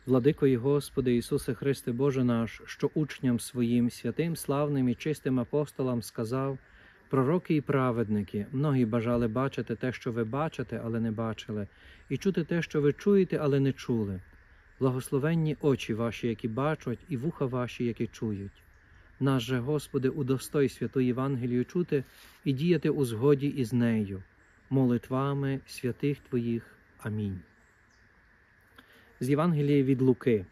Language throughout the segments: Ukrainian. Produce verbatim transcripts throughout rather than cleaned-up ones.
Владико і Господи Ісусе Христе Боже наш, що учням своїм, святим, славним і чистим апостолам сказав: пророки і праведники, многі бажали бачити те, що ви бачите, але не бачили, і чути те, що ви чуєте, але не чули. Благословенні очі ваші, які бачать, і вуха ваші, які чують. Нас же, Господи, удостой святу Євангелію чути і діяти у згоді із нею, молитвами святих Твоїх. Амінь. З Євангелія від Луки.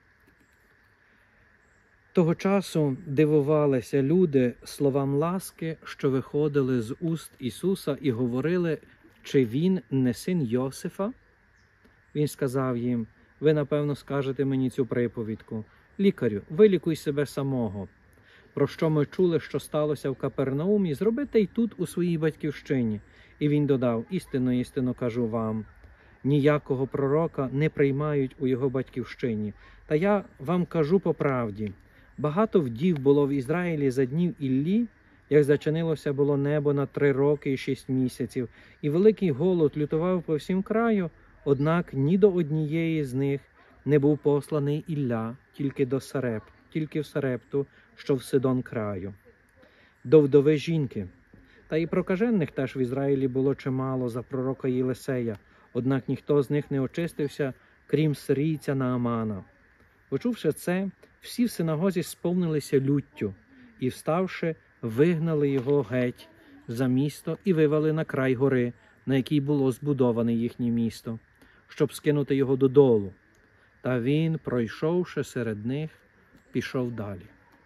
Того часу дивувалися люди словам ласки, що виходили з уст Ісуса, і говорили, чи Він не син Йосифа? Він сказав їм: ви, напевно, скажете мені цю приповідку: лікарю, вилікуй себе самого. Про що ми чули, що сталося в Капернаумі, зробите й тут, у своїй батьківщині. І він додав: істинно, істинно кажу вам, ніякого пророка не приймають у його батьківщині. Та я вам кажу по правді, багато вдів було в Ізраїлі за днів Іллі, як зачинилося було небо на три роки і шість місяців, і великий голод лютував по всім краю, однак ні до однієї з них не був посланий Ілля, тільки до Сареп, тільки в Сарепту, що в Сидон краю. До вдови жінки. Та і прокажених теж в Ізраїлі було чимало за пророка Єлисея, однак ніхто з них не очистився, крім сирійця Наамана. Почувши це, всі в синагозі сповнилися люттю і, вставши, вигнали його геть за місто і вивели на край гори, на якій було збудоване їхнє місто, щоб скинути його додолу. Та він, пройшовши серед них, пішов далі.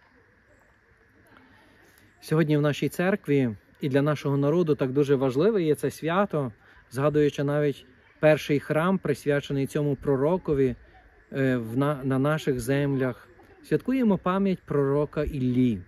Сьогодні в нашій церкві і для нашого народу так дуже важливе є це свято, згадуючи навіть перший храм, присвячений цьому пророкові на наших землях. Святкуємо пам'ять пророка Іллі.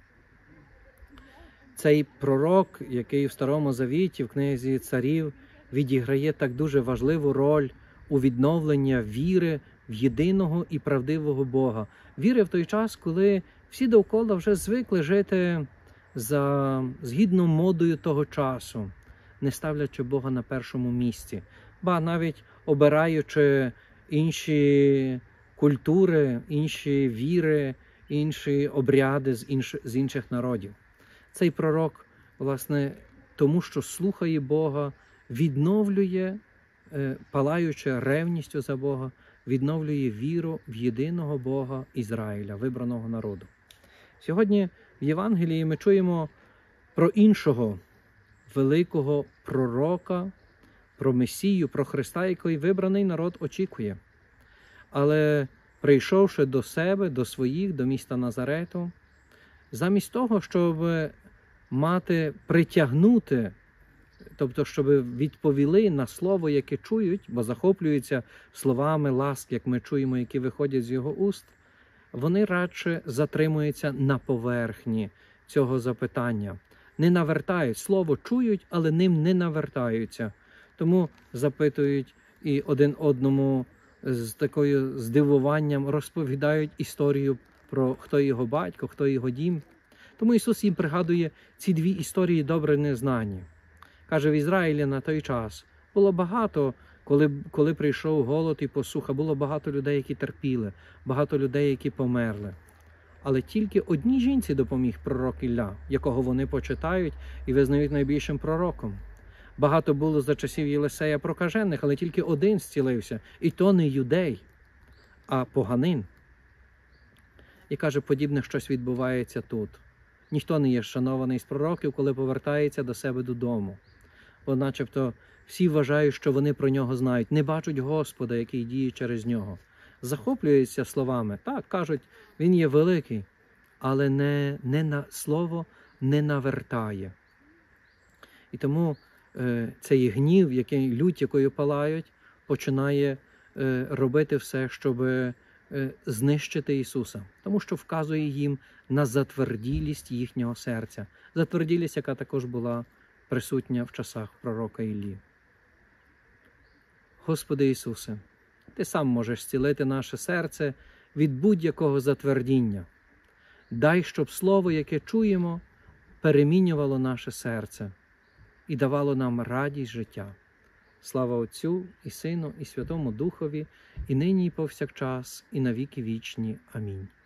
Цей пророк, який в Старому Завіті, в книзі Царів, відіграє так дуже важливу роль у відновленні віри в єдиного і правдивого Бога. Віри в той час, коли всі довкола вже звикли жити за, згідно модою того часу, не ставлячи Бога на першому місці, ба навіть обираючи інші культури, інші віри, інші обряди з, інш, з інших народів. Цей пророк, власне, тому що слухає Бога, відновлює, палаючи ревністю за Бога, відновлює віру в єдиного Бога Ізраїля, вибраного народу. Сьогодні в Євангелії ми чуємо про іншого великого пророка, про Месію, про Христа, який вибраний народ очікує. Але прийшовши до себе, до своїх, до міста Назарету, замість того, щоб мати, притягнути, тобто, щоб відповіли на слово, яке чують, бо захоплюються словами ласки, як ми чуємо, які виходять з його уст, вони радше затримуються на поверхні цього запитання. Не навертають, слово чують, але ним не навертаються. Тому запитують і один одному з такою здивуванням розповідають історію про хто його батько, хто його дім. Тому Ісус їм пригадує ці дві історії добре незнані. Каже, в Ізраїлі на той час було багато, коли, коли прийшов голод і посуха, було багато людей, які терпіли, багато людей, які померли. Але тільки одній жінці допоміг пророк Ілля, якого вони почитають і визнають найбільшим пророком. Багато було за часів Єлисея прокажених, але тільки один зцілився, і то не юдей, а поганин. І каже, подібне щось відбувається тут. Ніхто не є шанований з пророків, коли повертається до себе додому. Бо начебто всі вважають, що вони про нього знають, не бачать Господа, який діє через нього. Захоплюються словами. Так, кажуть, він є великий, але не, не на слово не навертає. І тому е, цей гнів, який, лють, якою палають, починає е, робити все, щоб е, знищити Ісуса. Тому що вказує їм на затверділість їхнього серця. Затверділість, яка також була присутня в часах пророка Іллі. Господи Ісусе, Ти сам можеш зцілити наше серце від будь-якого затвердіння. Дай, щоб слово, яке чуємо, перемінювало наше серце і давало нам радість життя. Слава Отцю і Сину, і Святому Духові, і нині, і повсякчас, і на віки вічні. Амінь.